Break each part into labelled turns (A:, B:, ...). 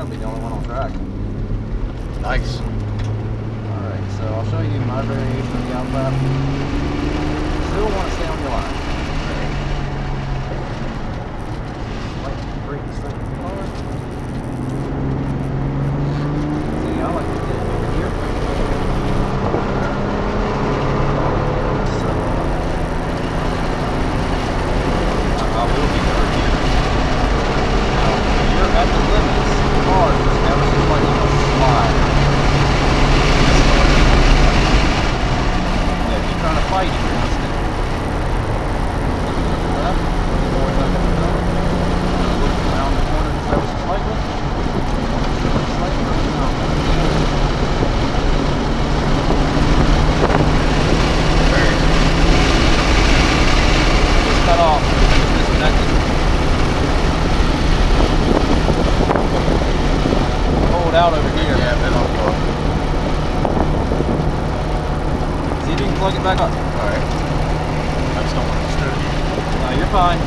A: gonna be the only one on track.
B: Nice.
A: Alright, so I'll show you my variation of the outlap. Still want to stay on your line. Like brake and stuff in the car. See, I like to get it over here. So I will be over here. Now, when you're at the limits, the car is ever so slightly going to slide. Yeah, if you're trying to fight it, you're going to stay. Left, going up and down. Look around the corner just ever so slightly. Slightly around. Just cut off. Disconnected. Hold out over here.
B: Yeah, been on the
A: See if you can plug it back up.
B: Alright. I just don't want to disturb you.
A: No, you're fine.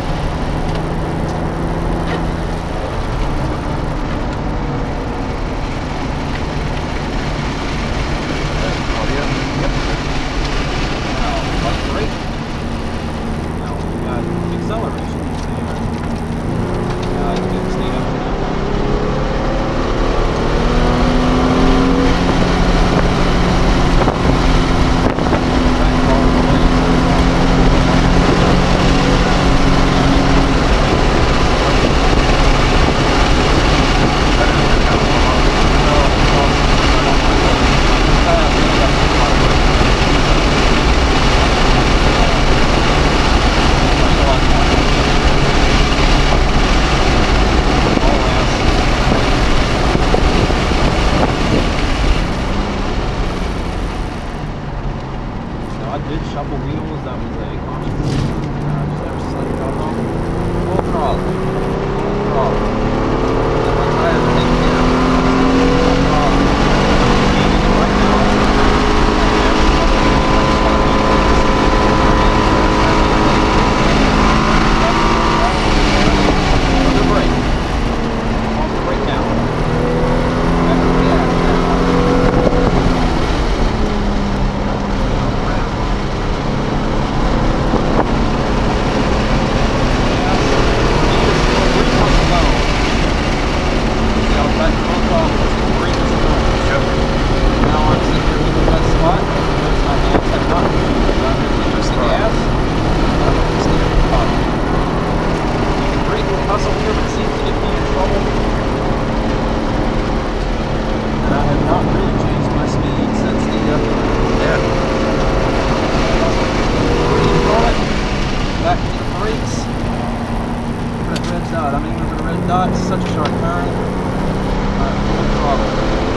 B: Audio? Yep.
A: Now, like brake. Now, we got acceleration. You can stay up and down. I did shuffle wheels, that was a conscious decision. Just ever slightly drop off. Full throttle. Full throttle. Let my tires take care of it. Full throttle. Aiming it right now. Another brake. Off the brake now. Back to the gas. Such a sharp turn. Full throttle.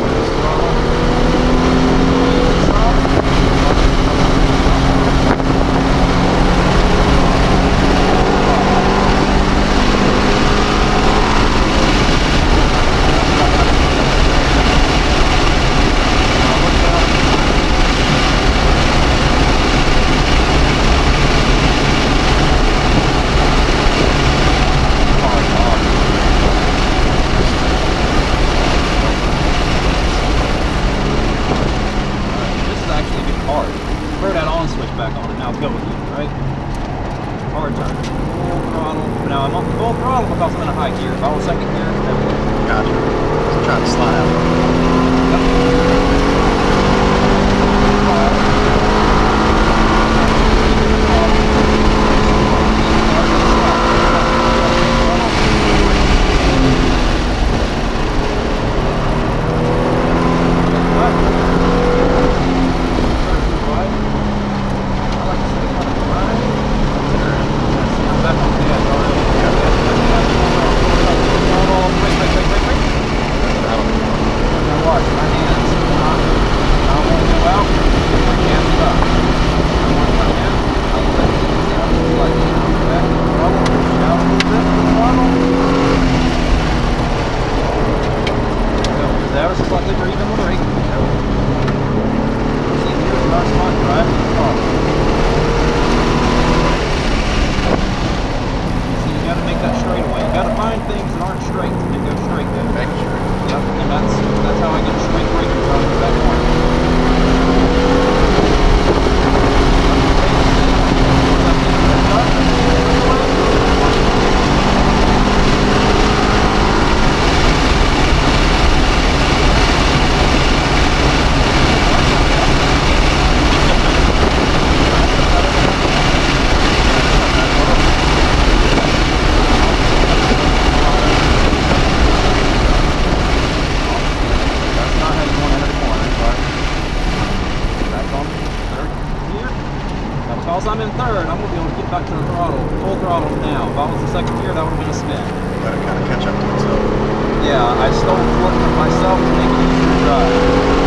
A: Throw that on switch back on and now go again, right? Hard turn. Full throttle. Now I'm on full throttle because I'm in a high gear. If I was second gear, that would work.
B: Gotcha. Just trying to slide out. things that aren't straight and go straight then. Make sure.
A: Yep. second gear, that would have been a spin.
B: Gotta kind of catch up to itself.
A: Yeah, I stole foot from myself to make it easier to drive.